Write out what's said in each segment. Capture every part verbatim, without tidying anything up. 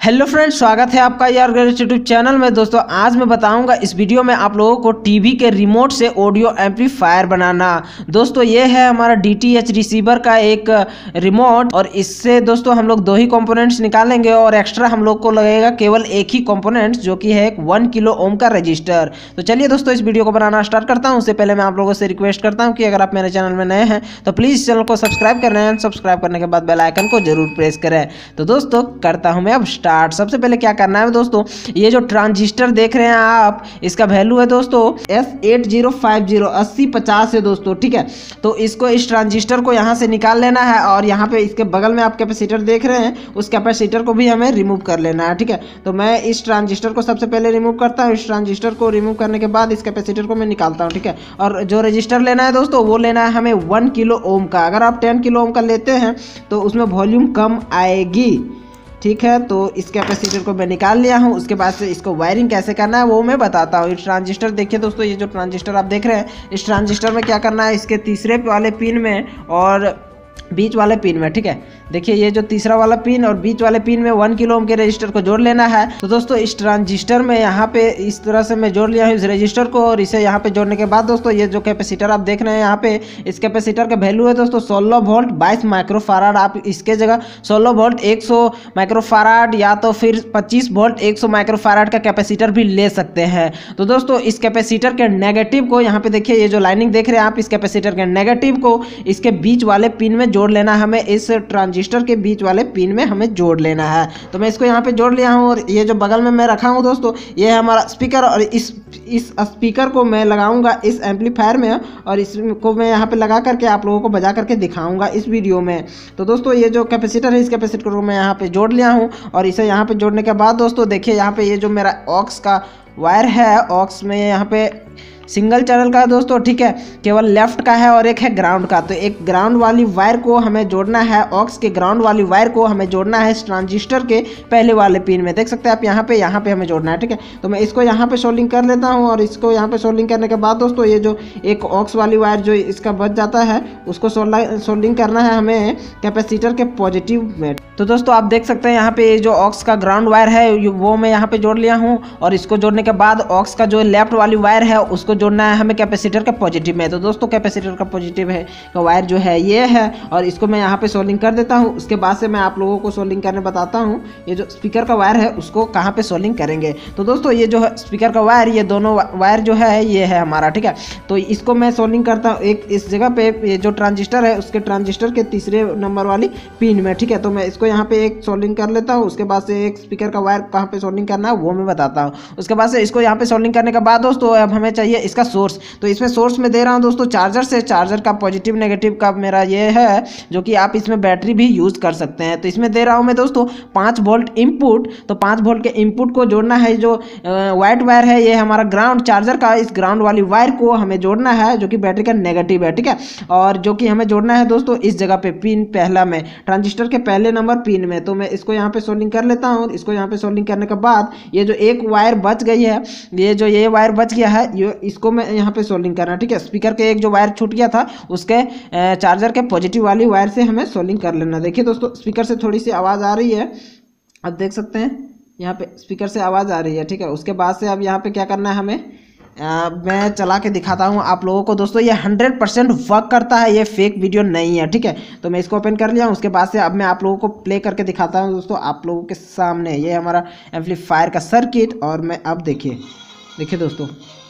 Hello friends, स्वागत है आपका यार यूट्यूब चैनल में। दोस्तों आज मैं बताऊंगा इस वीडियो में आप लोगों को टीवी के रिमोट से ऑडियो एम्पलीफायर बनाना। दोस्तों ये है हमारा डीटीएच रिसीवर का एक रिमोट और इससे दोस्तों हम लोग दो ही कंपोनेंट्स निकालेंगे और एक्स्ट्रा हम लोग को लगेगा केवल एक ही कंपोनेंट्स जो कि है एक वन किलो ओम का रजिस्टर। तो चलिए दोस्तों इस वीडियो को बनाना स्टार्ट करता हूँ। उससे पहले मैं आप लोगों से रिक्वेस्ट करता हूँ कि अगर आप मेरे चैनल में नए हैं तो प्लीज़ चैनल को सब्सक्राइब कर रहे हैं। सब्सक्राइब करने के बाद बेल आइकन को जरूर प्रेस करें। तो दोस्तों करता हूँ मैं अब स्टार्ट। सबसे पहले क्या करना है दोस्तों, ये जो ट्रांजिस्टर देख रहे हैं आप, इसका वैल्यू है दोस्तों F eight zero five zero अस्सी पचास है दोस्तों, ठीक है। तो इसको इस ट्रांजिस्टर को यहाँ से निकाल लेना है और यहाँ पे इसके बगल में आप कैपेसिटर देख रहे हैं, उस कैपेसिटर को भी हमें रिमूव कर लेना है, ठीक है। तो मैं इस ट्रांजिस्टर को सबसे पहले रिमूव करता हूँ। इस ट्रांजिस्टर को रिमूव करने के बाद इस कैपेसिटर को मैं निकालता हूँ, ठीक है। और जो रजिस्टर लेना है दोस्तों वो लेना है हमें वन किलो ओम का। अगर आप टेन किलो ओम का लेते हैं तो उसमें वॉल्यूम कम आएगी, ठीक है। तो इस कैपेसिटर को मैं निकाल लिया हूँ। उसके बाद से इसको वायरिंग कैसे करना है वो मैं बताता हूँ। इस ट्रांजिस्टर देखिए दोस्तों, ये जो ट्रांजिस्टर आप देख रहे हैं, इस ट्रांजिस्टर में क्या करना है, इसके तीसरे वाले पिन में और बीच वाले पिन में, ठीक है। देखिए ये जो तीसरा वाला पिन और बीच वाले पिन में वन किलो ओम के रजिस्टर को जोड़ लेना है। तो दोस्तों इस ट्रांजिस्टर में यहाँ पे इस तरह से मैं जोड़ लिया हूँ इस रजिस्टर को, और इसे यहाँ पे जोड़ने के बाद दोस्तों ये जो कैपेसिटर आप देख रहे हैं यहाँ पे, इस कैपेसिटर का वैल्यू है दोस्तों सोलह वोल्ट बाईस माइक्रोफाराड। आप इसके जगह सोलह वोल्ट एक सौ माइक्रोफाराड या तो फिर पच्चीस वोल्ट एक सौ माइक्रोफाराड का कैपेसिटर भी ले सकते हैं। तो दोस्तों इस कैपेसिटर के नेगेटिव को यहाँ पे देखिए, ये जो लाइनिंग देख रहे हैं आप, इस कैपेसिटर के नेगेटिव को इसके बीच वाले पिन में जोड़ लेना है। हमें इस ट्रांजिस्टर के बीच वाले पिन में हमें जोड़ लेना है। तो मैं इसको यहाँ पे जोड़ लिया हूँ और ये जो बगल में मैं रखा हूँ दोस्तों, ये है हमारा स्पीकर, और इस इस स्पीकर को मैं लगाऊंगा इस एम्पलीफायर में और इसको मैं यहाँ पे लगा करके आप लोगों को बजा करके दिखाऊंगा इस वीडियो में। तो दोस्तों ये जो कैपेसिटर है, इस कैपेसिटर को मैं यहाँ पे जोड़ लिया हूँ और इसे यहाँ पे जोड़ने के बाद दोस्तों देखिए यहाँ पे ये जो मेरा ऑक्स का वायर है, ऑक्स में यहाँ पे सिंगल चैनल का है दोस्तों, ठीक है। केवल लेफ्ट का है और एक है ग्राउंड का। तो एक ग्राउंड वाली वायर को हमें जोड़ना है, ऑक्स के ग्राउंड वाली वायर को हमें जोड़ना है इस ट्रांजिस्टर के पहले वाले पिन में। देख सकते हैं आप यहाँ पे यहाँ पे हमें जोड़ना है, ठीक है। तो मैं इसको यहाँ पे सोल्डिंग कर लेता हूँ और इसको यहाँ पे सोल्डिंग करने के बाद दोस्तों ये जो एक ऑक्स वाली वायर जो इसका बच जाता है उसको सोल्डिंग करना है हमें कैपेसिटर के पॉजिटिव में। तो दोस्तों आप देख सकते हैं यहाँ पे जो ऑक्स का ग्राउंड वायर है वो मैं यहाँ पे जोड़ लिया हूँ और इसको जोड़ने के बाद ऑक्स का जो लेफ्ट वाली वायर है उसको जोड़ना है हमें कैपेसिटर का पॉजिटिव में। तो दोस्तों कैपेसिटर का पॉजिटिव है का वायर जो है ये है और इसको मैं यहाँ पे सोल्डिंग कर देता हूँ। उसके बाद से मैं आप लोगों को सोल्डिंग करने बताता हूँ ये जो स्पीकर का वायर है उसको कहाँ पे सोल्डिंग करेंगे। तो दोस्तों ये जो है स्पीकर का वायर, ये दोनों वायर जो है ये है हमारा, ठीक है। तो इसको मैं सोल्डिंग करता हूँ एक इस जगह पे, ये जो ट्रांजिस्टर है उसके ट्रांजिस्टर के तीसरे नंबर वाली पिन में, ठीक है। तो मैं इसको यहाँ पे एक सोल्डिंग कर लेता हूँ। उसके बाद से एक स्पीकर का वायर कहाँ पे सोल्डिंग करना है वो मैं बताता हूँ। उसके बाद से इसको यहाँ पे सोल्डिंग करने के बाद दोस्तों अब हमें चाहिए इसका सोर्स। तो इसमें सोर्स में दे रहा हूँ दोस्तों चार्जर से, चार्जर का पॉजिटिव नेगेटिव का मेरा ये है, जो कि आप इसमें बैटरी भी यूज कर सकते हैं। तो इसमें दे रहा हूँ मैं दोस्तों पाँच वोल्ट इनपुट। तो पाँच वोल्ट के इनपुट को जोड़ना है, जो वाइट वायर है ये हमारा ग्राउंड चार्जर का, इस ग्राउंड वाली वायर को हमें जोड़ना है जो कि बैटरी का नेगेटिव है, ठीक है। और जो कि हमें जोड़ना है दोस्तों इस जगह पे पिन पहला में, ट्रांजिस्टर के पहले नंबर पिन में। तो मैं इसको यहाँ पे सोल्डिंग कर लेता हूँ। इसको यहाँ पे सोल्डिंग करने के बाद ये जो एक वायर बच गई है, ये जो ये वायर बच गया है, ये इसको मैं यहाँ पे सोल्डिंग करना, ठीक है। स्पीकर के एक जो वायर छूट गया था उसके चार्जर के पॉजिटिव वाली वायर से हमें सोल्डिंग कर लेना। देखिए दोस्तों स्पीकर से थोड़ी सी आवाज़ आ रही है, अब देख सकते हैं यहाँ पे स्पीकर से आवाज़ आ रही है, ठीक है। उसके बाद से अब यहाँ पे क्या करना है हमें, आ, मैं चला के दिखाता हूँ आप लोगों को। दोस्तों ये हंड्रेड परसेंट वर्क करता है, ये फेक वीडियो नहीं है, ठीक है। तो मैं इसको ओपन कर लिया हूँ। उसके बाद से अब मैं आप लोगों को प्ले करके दिखाता हूँ दोस्तों आप लोगों के सामने। ये हमारा एम्पलीफायर का सर्किट और मैं अब देखिए देखिए दोस्तों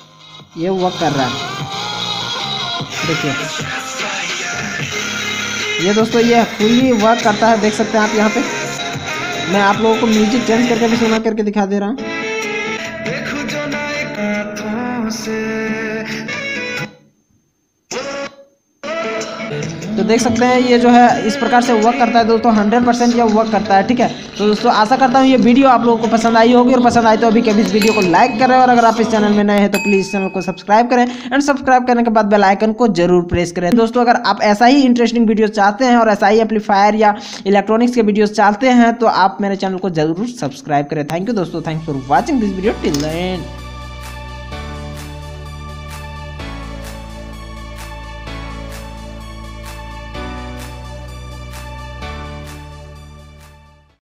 ये वर्क कर रहा है, देखिए ये दोस्तों ये फुल्ली वर्क करता है। देख सकते हैं आप यहाँ पे, मैं आप लोगों को म्यूजिक चेंज करके भी सुना करके दिखा दे रहा हूँ। तो देख सकते हैं ये जो है इस प्रकार से वर्क करता है दोस्तों, हंड्रेड परसेंट ये वर्क करता है, ठीक है। तो दोस्तों आशा करता हूँ ये वीडियो आप लोगों को पसंद आई होगी, और पसंद आई तो अभी कभी इस वीडियो को लाइक करें, और अगर आप इस चैनल में नए हैं तो प्लीज़ चैनल को सब्सक्राइब करें, एंड सब्सक्राइब करने के बाद बेल आइकन को जरूर प्रेस करें। दोस्तों अगर आप ऐसा ही इंटरेस्टिंग वीडियो चाहते हैं और ऐसा ही एम्पलीफायर या इलेक्ट्रॉनिक्स के वीडियोज़ चाहते हैं तो आप मेरे चैनल को जरूर सब्सक्राइब करें। थैंक यू दोस्तों, thanks for watching this video till the and.